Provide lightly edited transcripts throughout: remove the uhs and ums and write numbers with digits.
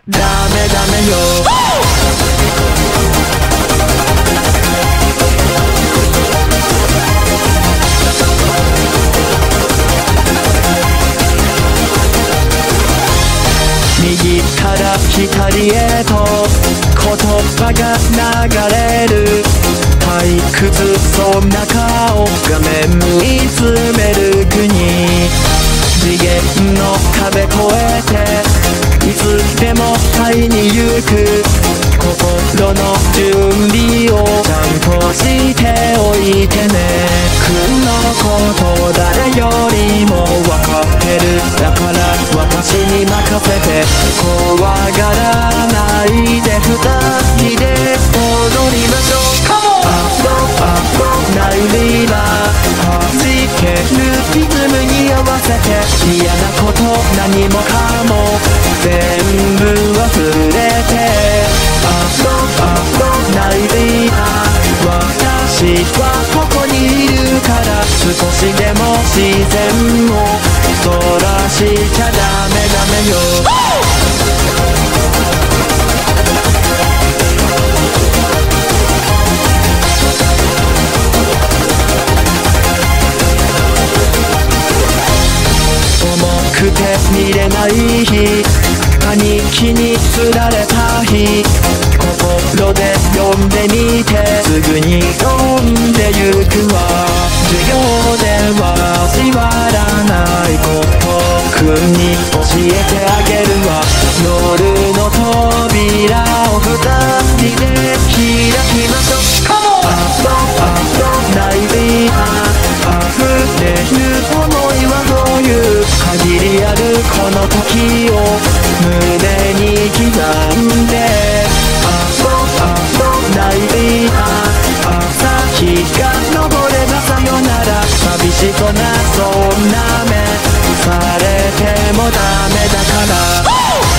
ダメダメよ。右から左へと言葉が流れる退屈そうな顔画面見つめる国次元の壁越えていつでも会いに行く心の準備をちゃんとしておいてね。君のこと誰よりも分かってるだから私に任せて怖がらないで二人で踊りましょう。ナイリーバー弾けるリズムに合わせて嫌なこと何もかも全部忘れてナイリーバー私はここにいるから少しでも自然をそらしちゃダメダメよ。重くて見れない日兄貴に釣られた日心で読んでみてすぐに読んでゆくわ。授業では教わらないこと君に教えてあげるわ。夜の扉を二人で開きましょう。ナイビー溢れる想いはどういう限りあるこの時を胸に刻んでナイビー朝日が昇ればさよなら寂しそうなそんな目されてもダメだから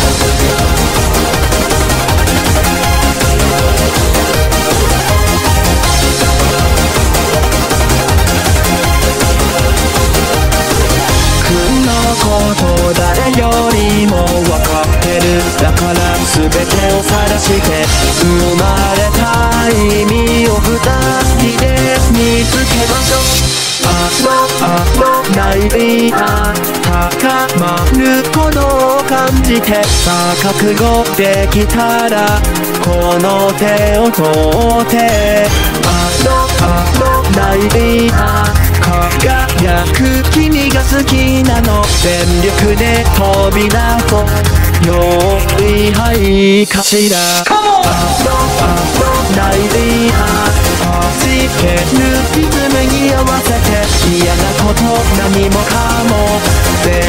こと誰よりも分かってるだから全てを晒して生まれた意味を二人で見つけましょう。ナイビー高まるこのを感じてさあ覚悟できたらこの手を取ってナイビー輝く君が好きなの全力で飛び出そう用意はいかしらナイビー弾けるリズムに合わせて嫌なこと何もかも全